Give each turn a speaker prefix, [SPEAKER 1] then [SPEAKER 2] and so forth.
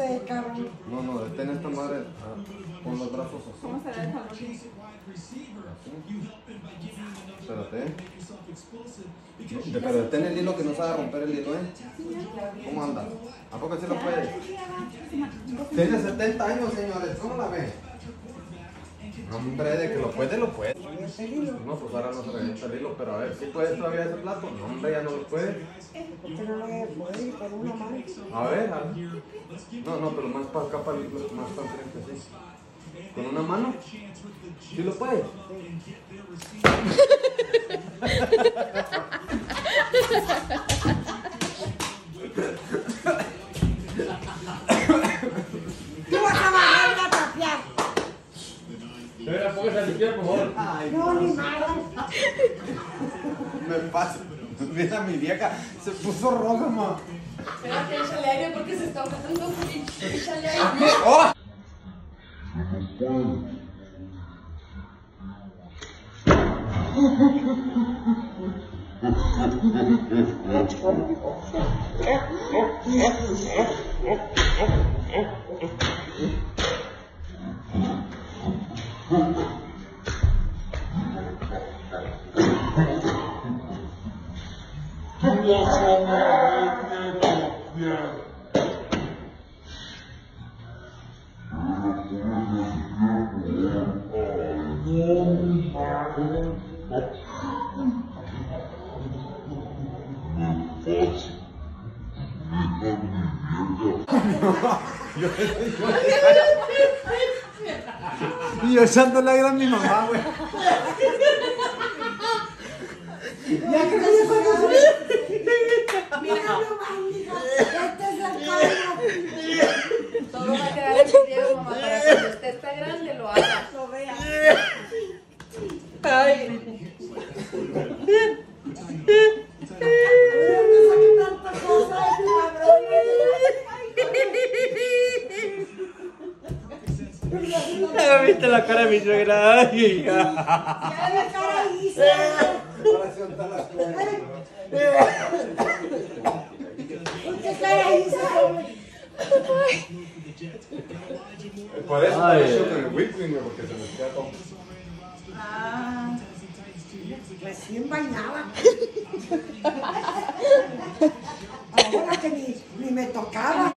[SPEAKER 1] sé, cabrón.
[SPEAKER 2] No, detén esta madre con los brazos así.
[SPEAKER 3] ¿Cómo se le deja los
[SPEAKER 2] Espérate. Pero detén el hilo que no sabe romper el hilo, ¿eh? ¿Cómo anda? ¿A poco sí lo puede? Tiene 70 años, señores. ¿Cómo la ve? Hombre, de que lo puede, lo puede. No, pues ahora no se revienta el hilo, pero a ver, ¿sí puedes todavía ese plato? No, hombre, ya no lo puede.
[SPEAKER 1] ¿Por qué no lo voy a poder ir con una mano?
[SPEAKER 2] A ver. No, pero más para acá, más para enfrente, sí. ¿Con una mano? ¿Sí lo puede?
[SPEAKER 1] ¡Tú vas a bajar a tapiar!
[SPEAKER 2] Póngase a limpiar, por favor.
[SPEAKER 1] No, ni nada.
[SPEAKER 2] Me pasa. Mira, mi vieja se puso roja, ma.
[SPEAKER 3] Espérate, échale aire porque se está ahogando. Échale aire.
[SPEAKER 2] ¡Oh! Y yo echándole aire a mi mamá, güey.
[SPEAKER 1] Ya que te pagado. Mira nomás, mija. Este es el colmo.
[SPEAKER 3] Todo va a quedar en video, mamá, para que cuando usted esté grande lo haga. Lo vea. Ay.
[SPEAKER 1] No saque tanta cosa, cabrón.
[SPEAKER 4] ¿Viste la cara de mi suegra? Ay, hija.
[SPEAKER 1] Ya la cara hice. ¿Qué cara hice?
[SPEAKER 2] Por eso me hecho con el whipping, porque se me queda todo.
[SPEAKER 1] Ah, recién bailaba. Ahora que ni me tocaba.